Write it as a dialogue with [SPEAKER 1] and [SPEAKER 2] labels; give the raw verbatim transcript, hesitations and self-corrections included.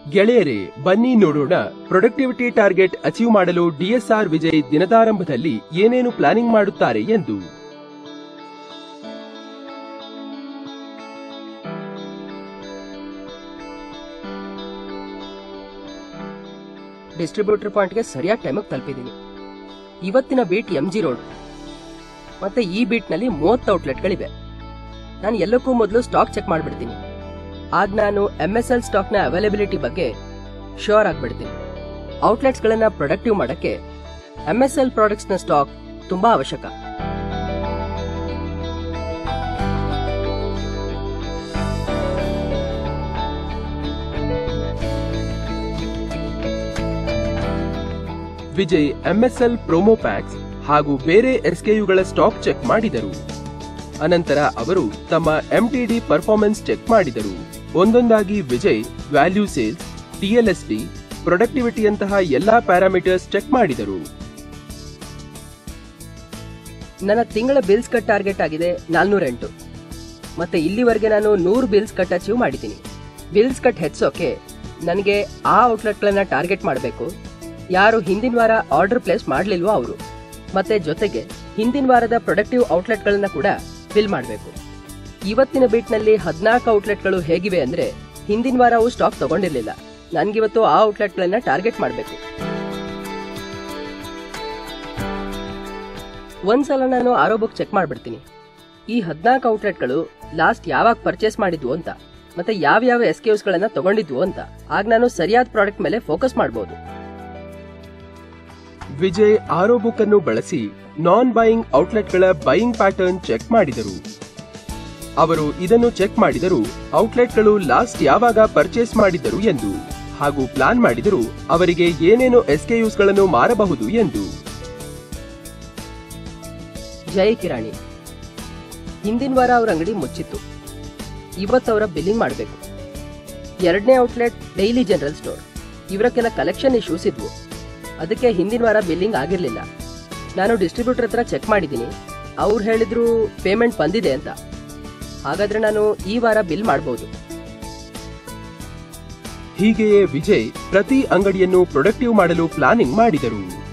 [SPEAKER 1] ಗೆಳೆಯರೇ, ಬನ್ನಿ ನೋಡೋಣ ಪ್ರೊಡಕ್ಟಿವಿಟಿ ಟಾರ್ಗೆಟ್ ಅಚೀವ್ ಮಾಡಲು ಡಿಎಸ್ಆರ್ ವಿಜಯ್ ದಿನದಾರಂಭದಲ್ಲಿ ಏನೇನು ಪ್ಲಾನಿಂಗ್ ಮಾಡುತ್ತಾರೆ ಎಂದು.
[SPEAKER 2] ಡಿಸ್ಟ್ರಿಬ್ಯೂಟರ್ ಪಾಯಿಂಟ್ಗೆ ಸರಿಯಾದ ಟೈಮಿಗೆ ತಲುಪಿದ್ದೀನಿ. ಇವತ್ತಿನ ಬೀಟ್ ಎಂಜಿ ರೋಡ್ ಮತ್ತೆ ಈ ಬೀಟ್ ನಲ್ಲಿ ಮೂವತ್ತು ಔಟ್ಲೆಟ್ಗಳಿವೆ. ನಾನು ಎಲ್ಲಕ್ಕೂ ಮೊದಲು ಸ್ಟಾಕ್ ಚೆಕ್ ಮಾಡಿಬಿಡ್ತೀನಿ. ಆಗ ನಾನು ಎಂಎಸ್ಎಲ್ ಸ್ಟಾಕ್ ನ ಅವೈಲೇಬಿಲಿಟಿ ಬಗ್ಗೆ ಶ್ಯೂರ್ ಆಗ್ಬಿಡ್ತೀನಿ. ಔಟ್ಲೆಟ್ಸ್ ಗಳನ್ನ ಪ್ರೊಡಕ್ಟಿವ್ ಮಾಡಕ್ಕೆ ಎಂಎಸ್ಎಲ್ ಪ್ರಾಡಕ್ಟ್ಸ್ ನ ಸ್ಟಾಕ್ ತುಂಬಾ ಅವಶ್ಯಕ.
[SPEAKER 1] ವಿಜಯ್ ಎಂಎಸ್ಎಲ್ ಪ್ರೊಮೋ ಪ್ಯಾಕ್ಸ್ ಹಾಗೂ ಬೇರೆ ಎಸ್ಕೆಯುಗಳ ಸ್ಟಾಕ್ ಚೆಕ್ ಮಾಡಿದರು. ಅನಂತರ ಅವರು ತಮ್ಮ ಎಂಟಿಡಿ ಪರ್ಫಾರ್ಮೆನ್ಸ್ ಚೆಕ್ ಮಾಡಿದರು. ಒಂದೊಂದಾಗಿ ವಿಜಯ್ ವ್ಯಾಲ್ಯೂ ಸೇಲ್ಸ್, ಟಿಎಲ್ಎಸ್ಡಿ, ಪ್ರೊಡಕ್ಟಿವಿಟಿಯಂತಹ ಎಲ್ಲಾ ಪ್ಯಾರಾಮೀಟರ್ಸ್ ಚೆಕ್ ಮಾಡಿದರು.
[SPEAKER 2] ನನ್ನ ತಿಂಗಳ ಬಿಲ್ಸ್ ಕಟ್ ಟಾರ್ಗೆಟ್ ಆಗಿದೆ ನಾಲ್ನೂರ ಎಂಟು. ಮತ್ತೆ ಇಲ್ಲಿವರೆಗೆ ನಾನು ನೂರು ಬಿಲ್ಸ್ ಕಟ್ ಅಚೀವ್ ಮಾಡಿದ್ದೀನಿ. ಬಿಲ್ಸ್ ಕಟ್ ಹೆಚ್ಚೋಕೆ ನನಗೆ ಆ ಔಟ್ಲೆಟ್ಗಳನ್ನ ಟಾರ್ಗೆಟ್ ಮಾಡಬೇಕು. ಯಾರು ಹಿಂದಿನ ವಾರ ಆರ್ಡರ್ ಪ್ಲೇಸ್ ಮಾಡಲಿಲ್ವೋ ಅವರು, ಮತ್ತೆ ಜೊತೆಗೆ ಹಿಂದಿನ ವಾರದ ಪ್ರೊಡಕ್ಟಿವ್ ಔಟ್ಲೆಟ್ಗಳನ್ನ ಕೂಡ ಫಿಲ್ ಮಾಡಬೇಕು. ಇವತ್ತಿನ ಬೀಟ್ ನಲ್ಲಿ ಹದಿನಾಲ್ಕು ಔಟ್ಲೆಟ್ಗಳು ಹೇಗಿವೆ ಅಂದ್ರೆ ಹಿಂದಿನ ವಾರ ಅವು ಸ್ಟಾಕ್ ತಗೊಂಡಿರ್ಲಿಲ್ಲ. ನನ್ಗಿವತ್ತು ಆ ಔಟ್ಲೆಟ್ಗಳನ್ನ ಟಾರ್ಗೆಟ್ ಮಾಡಬೇಕು. ಒಂದ್ಸಲ ನಾನು ಆರೋ ಬುಕ್ ಚೆಕ್ ಮಾಡ್ಬಿಡ್ತೀನಿ. ಈ ಹದಿನಾಲ್ಕು ಔಟ್ಲೆಟ್ಗಳು ಲಾಸ್ಟ್ ಯಾವಾಗ ಪರ್ಚೇಸ್ ಮಾಡಿದ್ವು ಅಂತ, ಮತ್ತೆ ಯಾವ ಯಾವ ಎಸ್ಕ್ಯೂಸ್ ಗಳನ್ನ ತಗೊಂಡಿದ್ವು ಅಂತ. ಆಗ ನಾನು ಸರಿಯಾದ ಪ್ರಾಡಕ್ಟ್ ಮೇಲೆ ಫೋಕಸ್ ಮಾಡಬಹುದು.
[SPEAKER 1] ವಿಜಯ್ ಆರೋ ಬುಕ್ ಅನ್ನು ಬಳಸಿ ನಾನ್ ಬೈಯಿಂಗ್ ಔಟ್ಲೆಟ್ಗಳ ಬೈಯಿಂಗ್ ಪ್ಯಾಟರ್ನ್ ಚೆಕ್ ಮಾಡಿದರು. ಅವರು ಇದನ್ನು ಚೆಕ್ ಮಾಡಿದರು ಔಟ್ಲೆಟ್ಗಳು ಲಾಸ್ಟ್ ಯಾವಾಗ ಪರ್ಚೇಸ್ ಮಾಡಿದ್ದರು ಎಂದು, ಹಾಗೂ ಪ್ಲಾನ್ ಮಾಡಿದರು ಅವರಿಗೆ ಏನೇನು ಎಸ್ಕೆಯುಸ್ ಗಳನ್ನು ಮಾರಬಹುದು ಎಂದು.
[SPEAKER 2] ಜೈ ಕಿರಾಣಿ, ಹಿಂದಿನ ವಾರ ಅವರ ಅಂಗಡಿ ಮುಚ್ಚಿತ್ತು. ಇವತ್ತು ಅವರ ಬಿಲ್ಲಿಂಗ್ ಮಾಡಬೇಕು. ಎರಡನೇ ಔಟ್ಲೆಟ್ ಡೈಲಿ ಜನರಲ್ ಸ್ಟೋರ್. ಇವರ ಕೆಲ ಕಲೆಕ್ಷನ್ ಇಶ್ಯೂಸ್ ಇದ್ವು, ಅದಕ್ಕೆ ಹಿಂದಿನ ವಾರ ಬಿಲ್ಲಿಂಗ್ ಆಗಿರ್ಲಿಲ್ಲ. ನಾನು ಡಿಸ್ಟ್ರಿಬ್ಯೂಟರ್ ಹತ್ರ ಚೆಕ್ ಮಾಡಿದ್ದೀನಿ. ಅವ್ರು ಹೇಳಿದ್ರು ಪೇಮೆಂಟ್ ಬಂದಿದೆ ಅಂತ. ಹಾಗಾದ್ರೆ ನಾನು ಈ ವಾರ ಬಿಲ್ ಮಾಡಬಹುದು.
[SPEAKER 1] ಹೀಗೆಯೇ ವಿಜಯ್ ಪ್ರತಿ ಅಂಗಡಿಯನ್ನು ಪ್ರೊಡಕ್ಟಿವ್ ಮಾಡಲು ಪ್ಲಾನಿಂಗ್ ಮಾಡಿದರು.